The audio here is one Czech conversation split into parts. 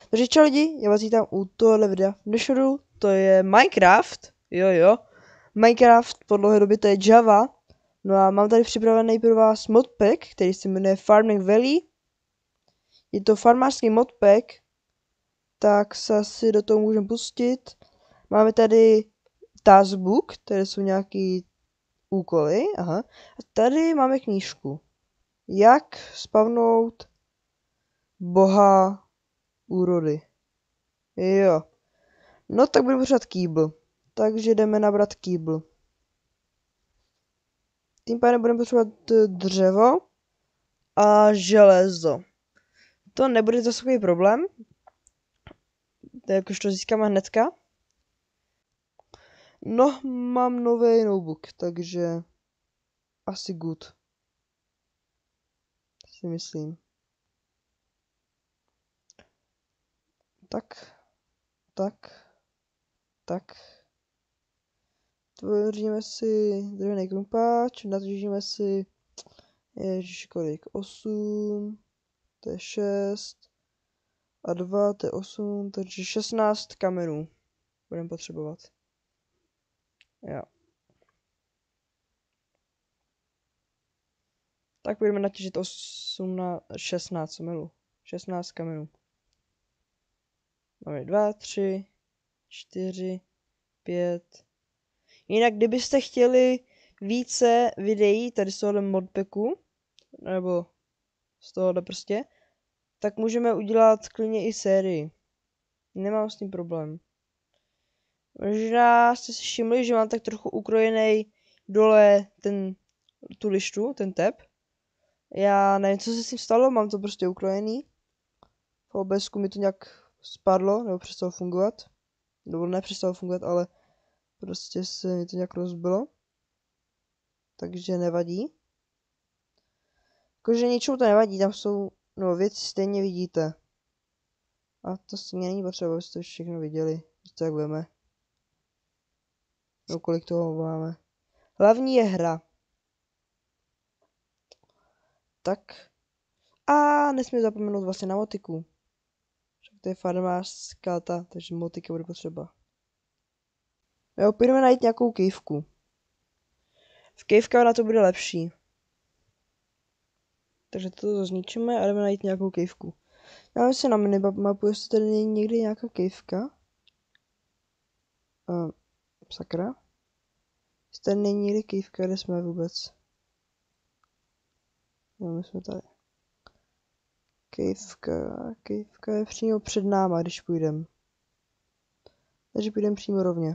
Takže čau lidi, já vás vítám u tohohle videa v dnešnu, to je Minecraft, jo. Minecraft po dlouhé době to je Java. No a mám tady připravený pro vás modpack, který se jmenuje Farming Valley. Je to farmářský modpack, tak se asi do toho můžeme pustit. Máme tady taskbook, tady jsou nějaký úkoly, aha. A tady máme knížku. Jak spavnout boha úrody. Jo. No tak budu potřebovat kýbl. Takže jdeme nabrat kýbl. Tím pádem budeme potřebovat dřevo a železo. To nebude zase takový problém. Jakož to získáme hnedka. No, mám nový notebook, takže asi good. Si myslím. Tak. Tvoříme si dřevěný krumpáč, natržíme si, ježiš, kolik, 8, to je 6 a 2, to je 8, takže 16 kamenů budeme potřebovat. Jo. Tak budeme natěžit 16 milu. 16 kamenů. Máme 2, 3, 4, 5. Jinak, kdybyste chtěli více videí tady z tohohle modpacku, nebo z tohohle prostě, tak můžeme udělat klidně i sérii. Nemám s tím problém. Možná jste si všimli, že mám tak trochu ukrojený dole tu lištu, ten tab. Já nevím, co se s tím stalo, mám to prostě ukrojený. V OBSku mi to nějak spadlo, nebo přestalo fungovat. Nebo nepřestalo fungovat, ale prostě se mi to nějak rozbilo. Takže nevadí. Jakože ničemu to nevadí, tam jsou, no věci stejně vidíte. A to stejně není potřeba, abyste všechno viděli, to jak budeme. No kolik toho máme. Hlavní je hra. Tak. A nesmím zapomenout vlastně na motiku. To je farmářská takže motika bude potřeba. Jo, půjdeme najít nějakou kývku. V kývka na to bude lepší. Takže to zničíme a jdeme najít nějakou kývku. Já si na minimapu, jestli tady není někdy nějaká kývka. Sakra. Jestli tady není někdy kývka, kde jsme vůbec. No, my jsme tady. Kývka je přímo před náma, když půjdeme. Takže půjdeme přímo rovně.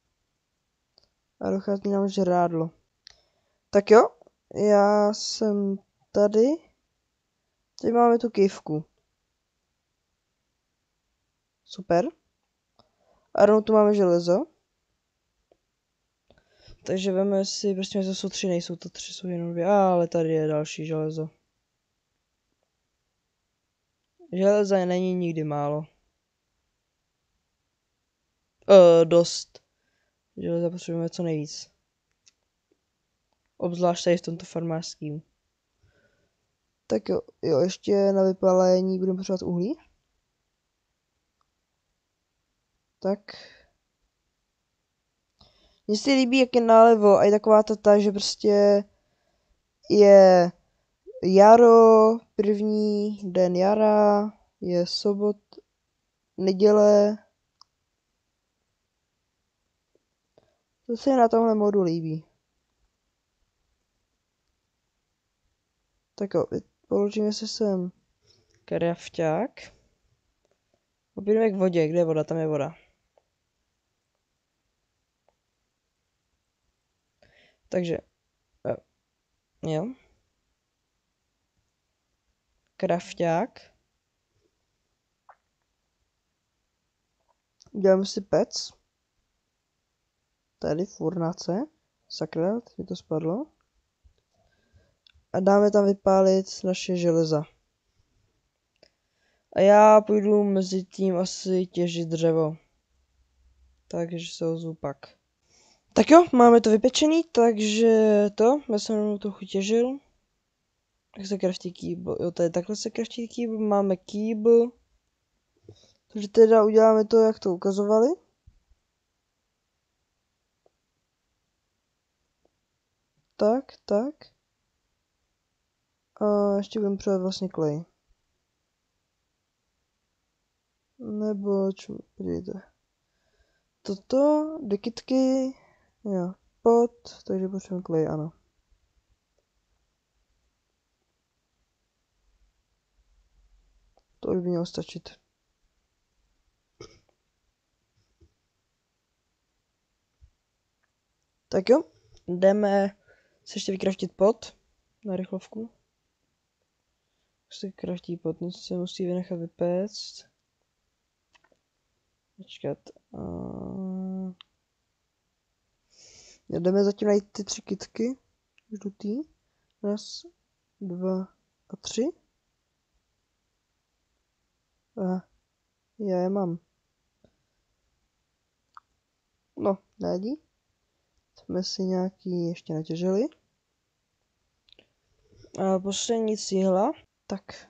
A dochází nám žrádlo. Tak jo, já jsem tady. Teď máme tu kývku. Super. A rovnou tu máme železo. Takže veme si, prostě to jsou 3, nejsou to 3, jsou jenom 2, ale tady je další železo. Železa není nikdy málo. Dost. Železa potřebujeme co nejvíc. Obzvlášť tady v tomto farmářským. Tak jo, ještě na vypálení budeme potřebovat uhlí. Tak. Mně se líbí, jak je nálevo a je taková ta, že prostě je jaro, první den jara, je neděle. To se na tomhle modu líbí. Tak jo, položíme si sem krafťák. Opět k vodě, kde je voda? Tam je voda. Takže, jo. Krafťák. Uděláme si pec. Tady furnace. Sakra, teď mi to spadlo. A dáme tam vypálit naše železa. A já půjdu mezi tím asi těžit dřevo. Takže se ozvu pak. Tak jo, máme to vypečený, takže já jsem trochu těžil. Jak se kraftí kýbl? Jo, tady takhle se kraftí kýbl, máme kýbl. že teda uděláme to, jak to ukazovali. Tak. A ještě budeme přidat vlastně klej. Nebo podívejte. Toto, do kytky, jo, pot, takže potřebujeme klej, ano. To už by mělo stačit. Tak jo, jdeme se ještě vykraftit pot na rychlovku. Se kraftí pot, něco se musí vynechat vypéct. Počkat. Jdeme zatím najít ty 3 kytky. Žlutý. 1, 2 a 3. Já je mám. No, nevadí. Jsme si nějaký ještě natěžili. A poslední cihla. Tak.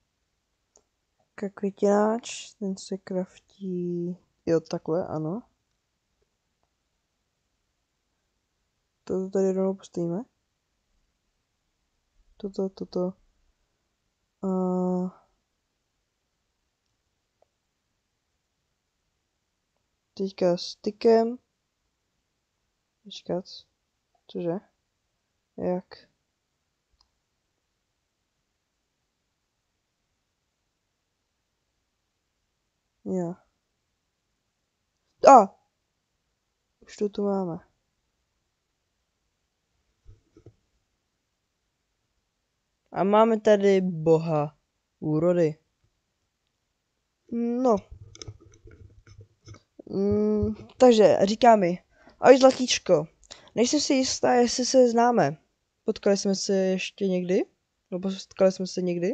Květináč, ten se kraftí. Jo, takhle, ano. Toto tady rovnou postavíme. Toto. Teďka stykem. Počkat. Cože? Jak? Jo. Už to tu máme. A máme tady boha úrody. No. Takže říká mi, ahoj zlatíčko, nejsem si jistá, jestli se známe. Potkali jsme se ještě někdy? Nebo potkali jsme se někdy?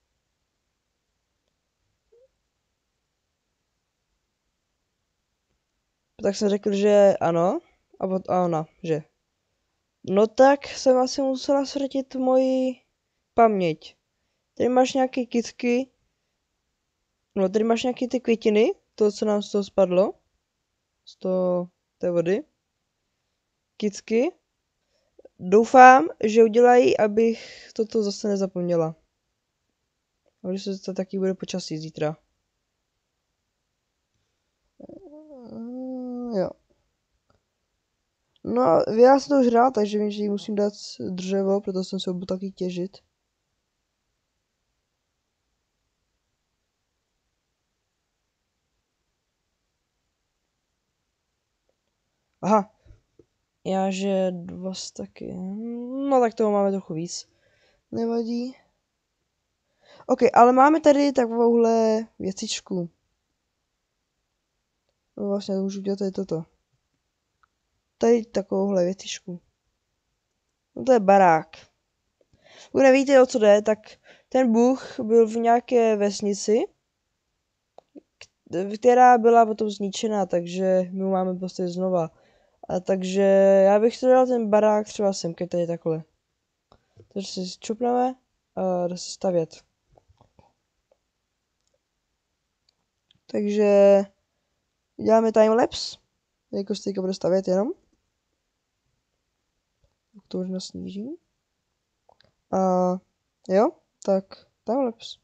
Tak jsem řekl, že ano. A ona, že. No tak jsem asi musela ztratit moji paměť. Tady máš nějaké kytky. No, tady máš nějaké ty květiny. To, co nám z toho spadlo. Z toho té vody. Kytky. Doufám, že udělají, abych toto zase nezapomněla. A když se to taky bude počasí zítra. Jo. No, já jsem to už hrál, takže vím, že jí musím dát dřevo, proto jsem se budu taky těžit. Aha. Jáže 2 staky. No tak toho máme trochu víc. Nevadí. Ok, ale máme tady takovouhle věcičku. No vlastně můžu dělat tady toto. Tady takovouhle věcičku. No to je barák. Pokud nevíte, o co jde, tak ten bůh byl v nějaké vesnici, která byla potom zničena, takže my ho máme postavit znova. A takže já bych to dal ten barák třeba semka tady takhle. Takže si čupneme a jde se stavět. Takže děláme timelapse, jako se teďka bude stavět jenom. To už nasnížím. A jo, tak timelapse.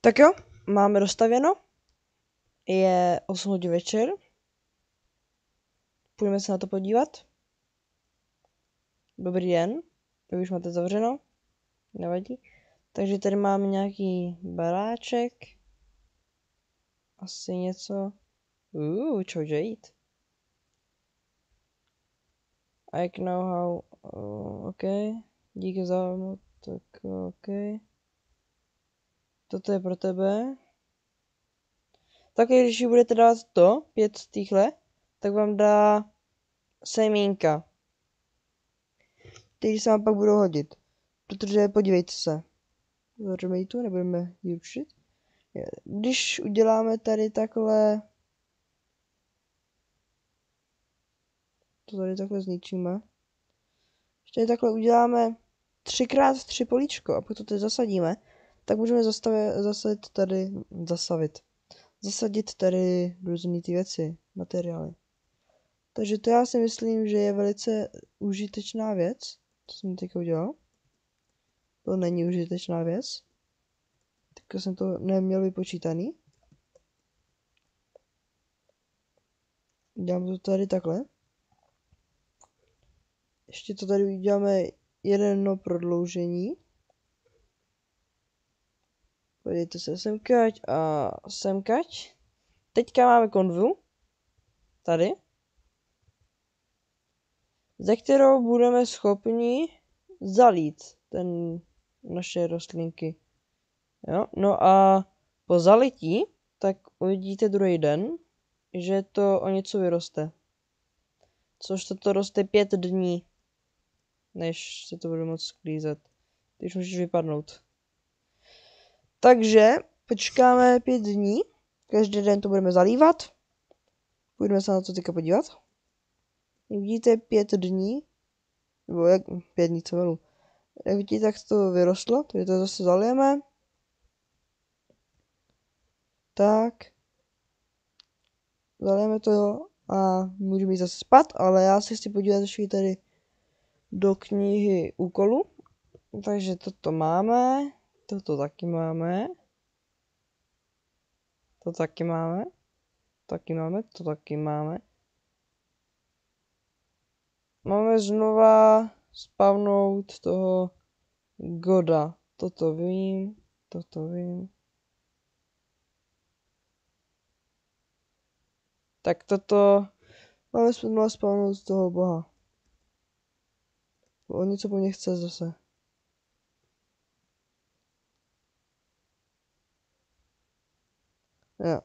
Tak jo, máme dostavěno. Je 8 hodin večer. Půjdeme se na to podívat. Dobrý den. Vy už máte zavřeno. Nevadí. Takže tady máme nějaký baráček. Asi něco. Čo jít? I know how. OK. Díky za. Tak OK. Toto je pro tebe. Tak když budete dát 5 z týchle, tak vám dá semínka. Ty se vám pak budou hodit. Protože podívejte se. Zavřeme ji tu, nebudeme ji učit. Když uděláme tady takhle. To tady takhle zničíme. Když tady takhle uděláme 3x3 políčko a pak to tady zasadíme, tak můžeme zasadit tady různé ty věci, materiály. Takže to já si myslím, že je velice užitečná věc. To jsem teď udělal. To není užitečná věc. Tak jsem to neměl vypočítaný. Dám to tady takhle. Ještě to tady uděláme jedno prodloužení. Podívejte se semkať a semkať. Teďka máme konvu. Tady. Ze kterou budeme schopni zalít naše rostlinky. Jo? No a po zalití, tak uvidíte druhý den, že to o něco vyroste. Což toto roste 5 dní, než se to bude moct sklízet. Ty už můžeš vypadnout. Takže počkáme 5 dní, každý den to budeme zalívat. Půjdeme se na to teďka podívat. Vidíte 5 dní, nebo jak 5 dní, co velu. Jak vidíte, tak to vyrostlo, takže to zase zalijeme. Tak. Zalijeme to a můžeme jít zase spát, ale já se chci podívat ještě tady do knihy úkolů. Takže toto máme, toto taky máme. To taky máme. To taky máme. Máme znova spavnout toho Goda. Toto vím. Tak toto máme znova spavnout toho boha. On něco po mně chce zase. Jo,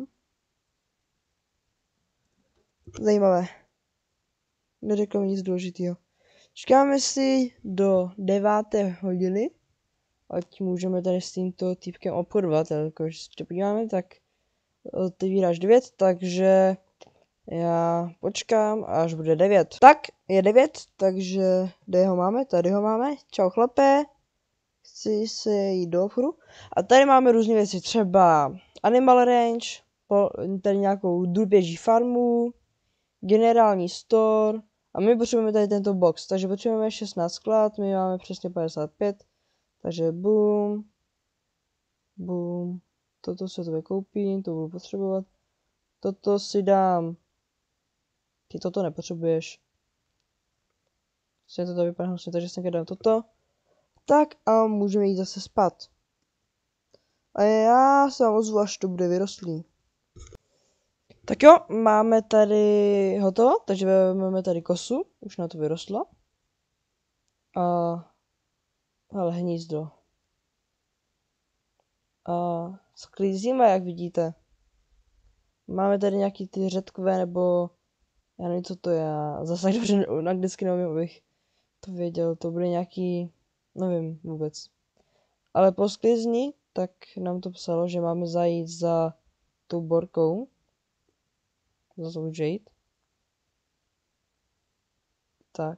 Zajímavé. Neřekl mi nic důležitého. Čekáme si do 9. hodiny, ať můžeme tady s tímto týpkem obchodovat, jakož se podíváme, tak otevíráš 9, takže já počkám, až bude 9. Tak, je 9, takže kde ho máme? Tady ho máme. Čau chlape, chci se jít do obchodu. A tady máme různé věci, třeba Animal Range, tady nějakou drůběží farmu, generální store, a my potřebujeme tady tento box, takže potřebujeme 16 sklad, my máme přesně 55, takže boom, toto se to koupím, to budu potřebovat, toto si dám, ty toto nepotřebuješ, se to vypadá hnusně, takže jsem dám toto, tak a můžeme jít zase spát. A já se vám ozvu, až to bude vyrostlý. Tak jo, máme tady hotovo, takže máme tady kosu, už na to vyrostlo. Ale hnízdo. A sklízíme, jak vidíte. Máme tady nějaký ty řetkové, nebo já nevím, co to je. Zase dobře anglicky nevím, abych to věděl. To bude nějaký, nevím vůbec. Ale po sklizni, tak nám to psalo, že máme zajít za tou borkou. Za tou Jade. Tak.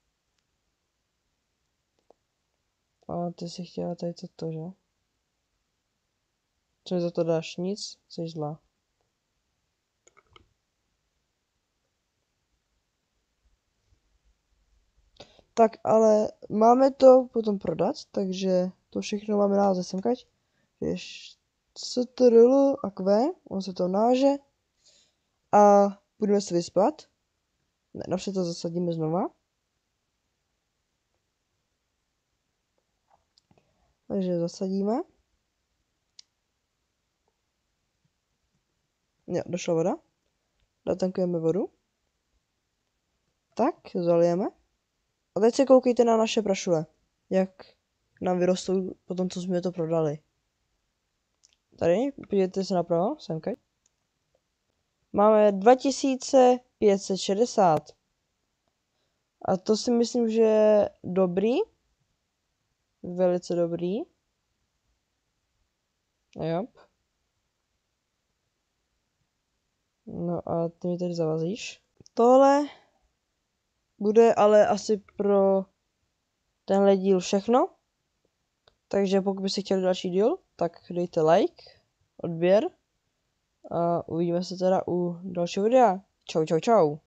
A ty si chtěla tady toto, že? Co mi za to dáš? Nic? Jsi zlá. Tak ale máme to potom prodat, takže to všechno máme název semkať. CTRL a Q, on se to náže a budeme se vyspat. Ne, napřed to zasadíme znova. Takže zasadíme. Jo, došla voda. Natankujeme vodu. Tak, zalijeme. A teď se koukejte na naše prašule. Jak nám vyrostou po tom, co jsme to prodali. Tady, podívejte se napravo, semka. Máme 2560. A to si myslím, že je dobrý. Velice dobrý. Jo. No a ty mi tady zavazíš. Tohle bude ale asi pro tenhle díl všechno. Takže pokud byste chtěli další díl, tak dejte like, odběr a uvidíme se teda u dalšího videa. Čau, čau, čau.